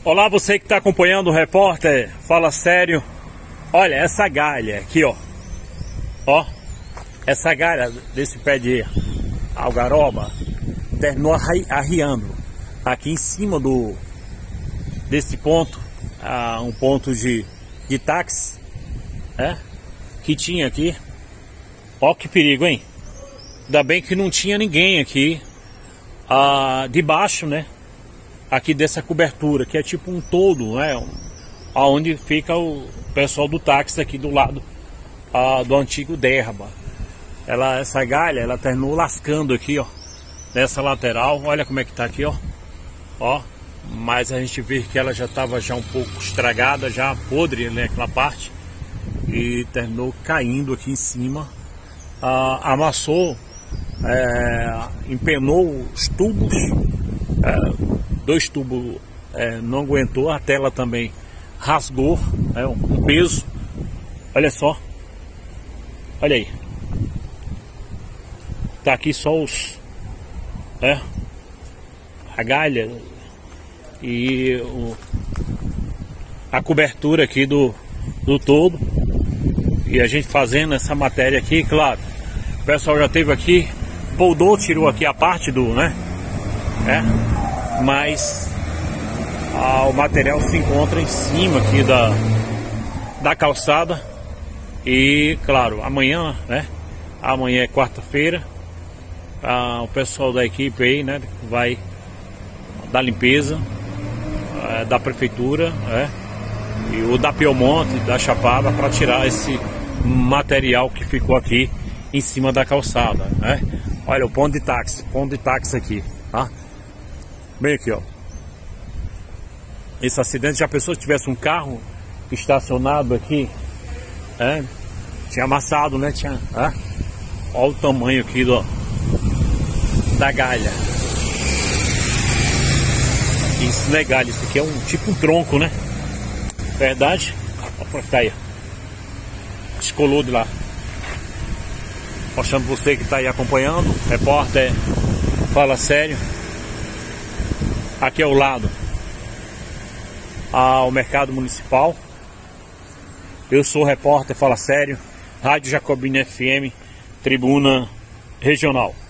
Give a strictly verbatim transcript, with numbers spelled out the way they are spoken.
Olá, você que está acompanhando o repórter Fala Sério. Olha, essa galha aqui, ó. Ó, essa galha desse pé de algaroba terminou arri arriando aqui em cima do desse ponto, ah, um ponto de, de táxi, é, que tinha aqui. Ó que perigo, hein? Ainda bem que não tinha ninguém aqui ah, debaixo, né? Aqui dessa cobertura, que é tipo um toldo, né? Onde fica o pessoal do táxi aqui do lado ah, do antigo derba. Ela, essa galha, ela terminou lascando aqui, ó, nessa lateral. Olha como é que tá aqui, ó. Ó, mas a gente vê que ela já estava já um pouco estragada, já podre, né, aquela parte. E terminou caindo aqui em cima. Ah, amassou, é, empenou os tubos. É, dois tubos é, não aguentou, a tela também rasgou, é, um peso. Olha só, olha aí, tá aqui só os, é, a galha e o, a cobertura aqui do, do todo. E a gente fazendo essa matéria aqui, claro, o pessoal já teve aqui, poldou, tirou aqui a parte do, né, é, mas ah, o material se encontra em cima aqui da, da calçada. E claro, amanhã, né? Amanhã é quarta-feira. Ah, o pessoal da equipe aí, né? Vai da limpeza é, da prefeitura, é, e o da Piemonte, da Chapada, para tirar esse material que ficou aqui em cima da calçada, né? Olha o ponto de táxi, ponto de táxi aqui, tá? Bem aqui, ó. Esse acidente, já pensou se tivesse um carro estacionado aqui, é, tinha amassado, né? Tinha, é? Olha o tamanho aqui do, da galha. Isso não é galha, isso aqui é um tipo um tronco, né? Verdade? Olha pra cá aí, descolou de lá. Mostrando você que está aí acompanhando, repórter Fala Sério. Aqui ao lado ao mercado municipal. Eu sou o repórter Fala Sério, Rádio Jacobina F M, Tribuna Regional.